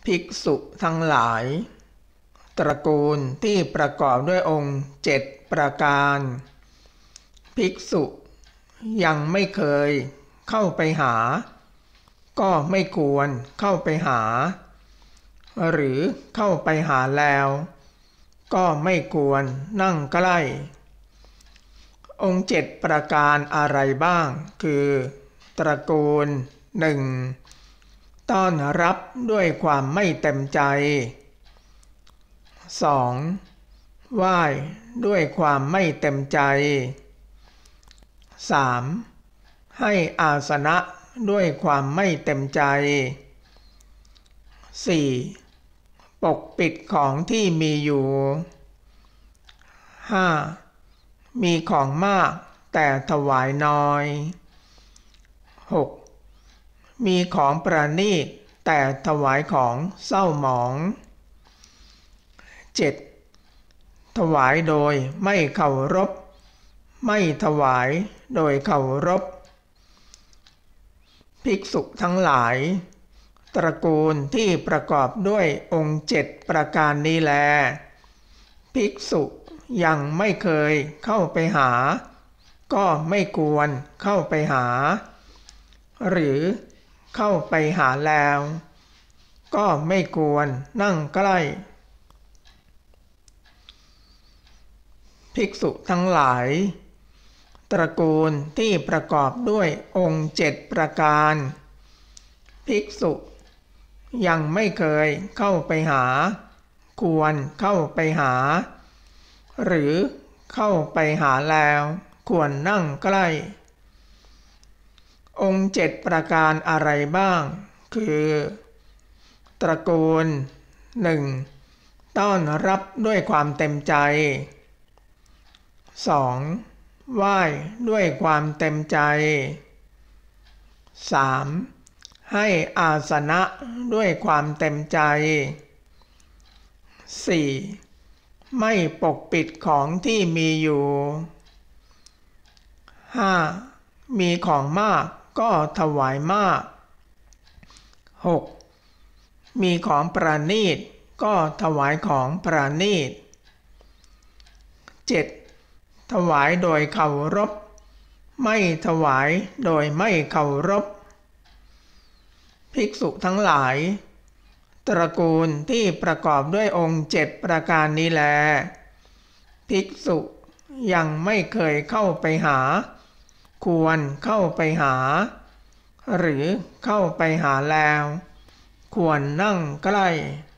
ภิกษุทั้งหลายตระกูลที่ประกอบด้วยองค์7ประการภิกษุยังไม่เคยเข้าไปหาก็ไม่ควรเข้าไปหาหรือเข้าไปหาแล้วก็ไม่ควรนั่งใกล้องค์7ประการอะไรบ้างคือตระกูล 1. ต้อนรับด้วยความไม่เต็มใจ 2. ไหว้ด้วยความไม่เต็มใจ 3. ให้อาสนะด้วยความไม่เต็มใจ 4. ปกปิดของที่มีอยู่ 5. มีของมากแต่ถวายน้อย 6. มีของประณีตแต่ถวายของเศร้าหมอง 7. ถวายโดยไม่เคารพไม่ถวายโดยเคารพภิกษุทั้งหลายตระกูลที่ประกอบด้วยองค์7ประการนี้แลภิกษุยังไม่เคยเข้าไปหาก็ไม่ควรเข้าไปหาหรือเข้าไปหาแล้วก็ไม่ควรนั่งใกล้ภิกษุทั้งหลายตระกูลที่ประกอบด้วยองค์7ประการภิกษุยังไม่เคยเข้าไปหาควรเข้าไปหาหรือเข้าไปหาแล้วควรนั่งใกล้องค์7ประการอะไรบ้างคือตระกูล 1. ต้อนรับด้วยความเต็มใจ 2. ไหว้ด้วยความเต็มใจ 3. ให้อาสนะด้วยความเต็มใจ 4. ไม่ปกปิดของที่มีอยู่ 5. มีของมากก็ถวายมาก 6. มีของประณีตก็ถวายของประณีต 7. ถวายโดยเคารพไม่ถวายโดยไม่เคารพภิกษุทั้งหลายตระกูลที่ประกอบด้วยองค์7ประการนี้แลภิกษุยังไม่เคยเข้าไปหาควรเข้าไปหาหรือเข้าไปหาแล้วควรนั่งใกล้